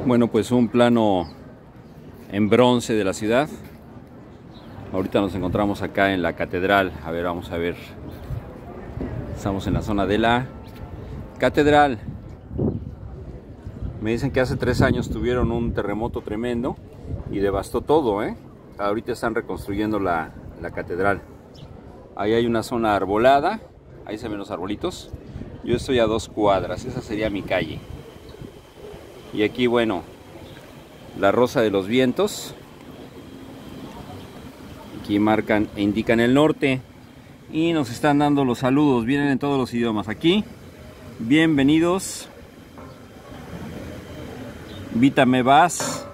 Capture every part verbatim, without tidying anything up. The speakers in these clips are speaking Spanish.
Bueno, pues un plano en bronce de la ciudad. Ahorita nos encontramos acá en la catedral. A ver, vamos a ver. Estamos en la zona de la catedral. Me dicen que hace tres años tuvieron un terremoto tremendo y devastó todo, ¿eh? Ahorita están reconstruyendo la, la catedral. Ahí hay una zona arbolada. Ahí se ven los arbolitos. Yo estoy a dos cuadras. Esa sería mi calle. Y aquí, bueno, la Rosa de los Vientos. Aquí marcan e indican el norte. Y nos están dando los saludos. Vienen en todos los idiomas. Aquí, bienvenidos. Vita me vas.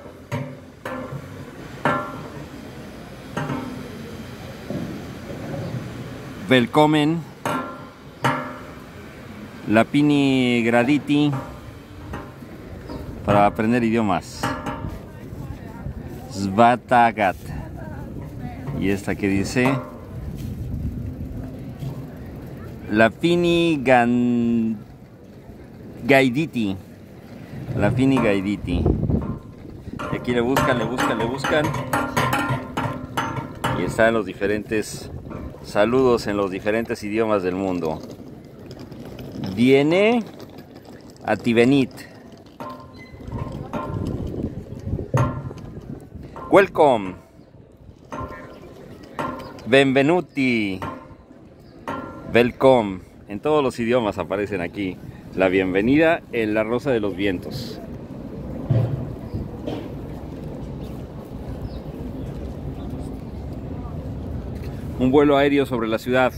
Velkommen. Lapini graditi. Para aprender idiomas. Svatagat. Y esta que dice Lapini gan... gaiditi. Lapini gaiditi. Y aquí le buscan, le buscan, le buscan. Y están los diferentes saludos en los diferentes idiomas del mundo. Viene a Tivenit. Welcome. Benvenuti. Welcome. En todos los idiomas aparecen aquí. La bienvenida en la Rosa de los Vientos. Un vuelo aéreo sobre la ciudad.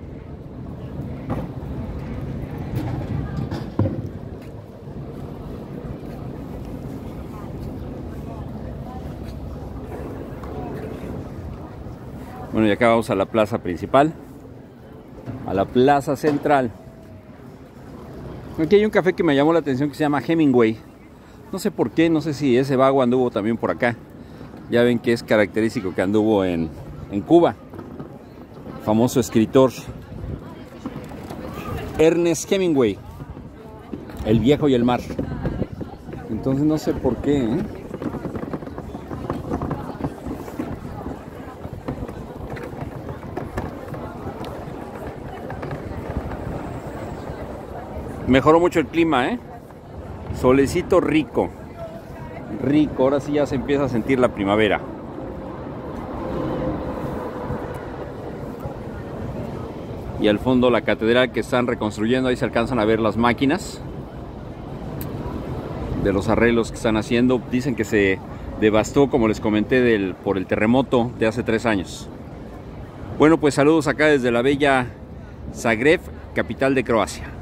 Bueno, y acá vamos a la plaza principal, a la plaza central. Aquí hay un café que me llamó la atención que se llama Hemingway. No sé por qué, no sé si ese vago anduvo también por acá. Ya ven que es característico que anduvo en, en Cuba. Famoso escritor Ernest Hemingway, El viejo y el mar. Entonces no sé por qué, ¿eh? Mejoró mucho el clima, ¿eh? Solecito rico. Rico, ahora sí ya se empieza a sentir la primavera. Y al fondo la catedral que están reconstruyendo. Ahí se alcanzan a ver las máquinas de los arreglos que están haciendo. Dicen que se devastó, como les comenté, del, por el terremoto de hace tres años. Bueno, pues saludos acá desde la bella Zagreb, capital de Croacia.